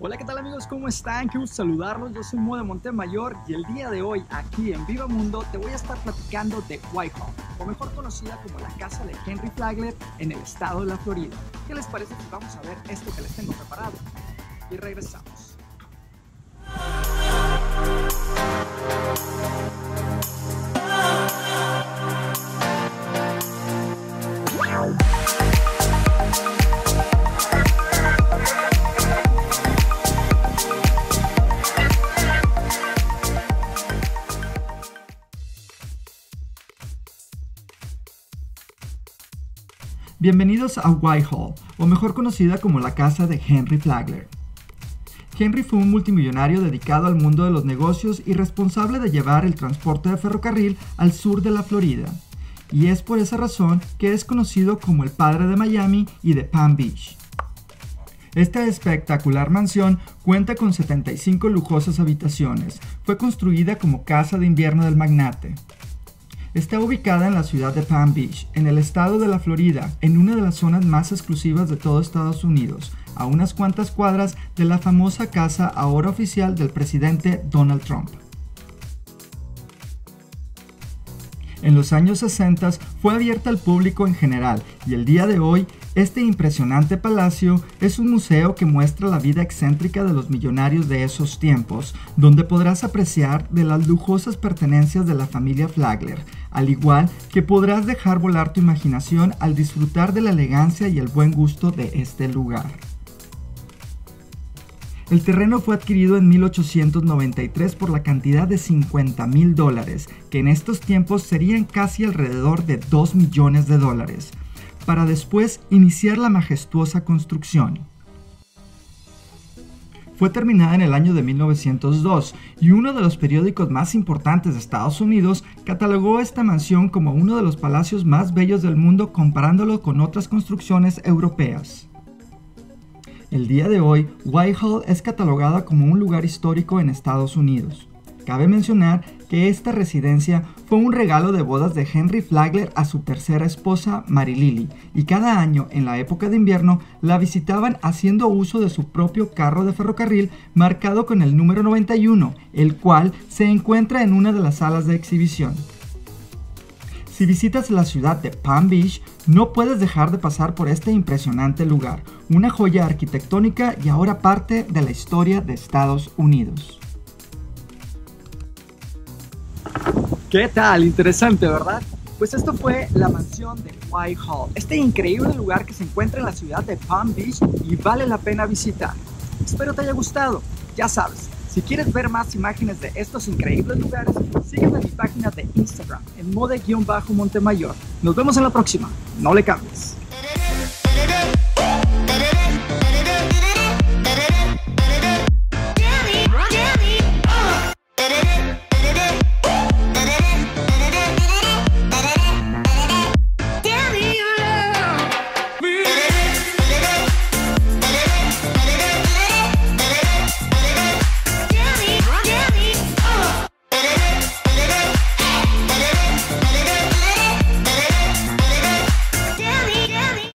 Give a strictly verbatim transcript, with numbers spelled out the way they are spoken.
Hola, ¿qué tal amigos? ¿Cómo están? Qué gusto saludarlos. Yo soy Mo de Montemayor y el día de hoy aquí en Viva Mundo te voy a estar platicando de Whitehall, o mejor conocida como la casa de Henry Flagler en el estado de la Florida. ¿Qué les parece si vamos a ver esto que les tengo preparado? Y regresamos. Bienvenidos a Whitehall, o mejor conocida como la casa de Henry Flagler. Henry fue un multimillonario dedicado al mundo de los negocios y responsable de llevar el transporte de ferrocarril al sur de la Florida, y es por esa razón que es conocido como el padre de Miami y de Palm Beach. Esta espectacular mansión cuenta con setenta y cinco lujosas habitaciones. Fue construida como casa de invierno del magnate. Está ubicada en la ciudad de Palm Beach, en el estado de la Florida, en una de las zonas más exclusivas de todo Estados Unidos, a unas cuantas cuadras de la famosa casa ahora oficial del presidente Donald Trump. En los años sesenta fue abierta al público en general y el día de hoy este impresionante palacio es un museo que muestra la vida excéntrica de los millonarios de esos tiempos, donde podrás apreciar de las lujosas pertenencias de la familia Flagler, al igual que podrás dejar volar tu imaginación al disfrutar de la elegancia y el buen gusto de este lugar. El terreno fue adquirido en mil ochocientos noventa y tres por la cantidad de cincuenta mil dólares, que en estos tiempos serían casi alrededor de dos millones de dólares, para después iniciar la majestuosa construcción. Fue terminada en el año de mil novecientos dos y uno de los periódicos más importantes de Estados Unidos catalogó esta mansión como uno de los palacios más bellos del mundo comparándolo con otras construcciones europeas. El día de hoy, Whitehall es catalogada como un lugar histórico en Estados Unidos. Cabe mencionar que esta residencia fue un regalo de bodas de Henry Flagler a su tercera esposa, Mary Lily, y cada año en la época de invierno la visitaban haciendo uso de su propio carro de ferrocarril marcado con el número noventa y uno, el cual se encuentra en una de las salas de exhibición. Si visitas la ciudad de Palm Beach, no puedes dejar de pasar por este impresionante lugar, una joya arquitectónica y ahora parte de la historia de Estados Unidos. ¿Qué tal? Interesante, ¿verdad? Pues esto fue la mansión de Whitehall, este increíble lugar que se encuentra en la ciudad de Palm Beach y vale la pena visitar. Espero te haya gustado. Ya sabes, si quieres ver más imágenes de estos increíbles lugares, sígueme en mi página de Instagram, en mode-montemayor. Nos vemos en la próxima. No le cambies.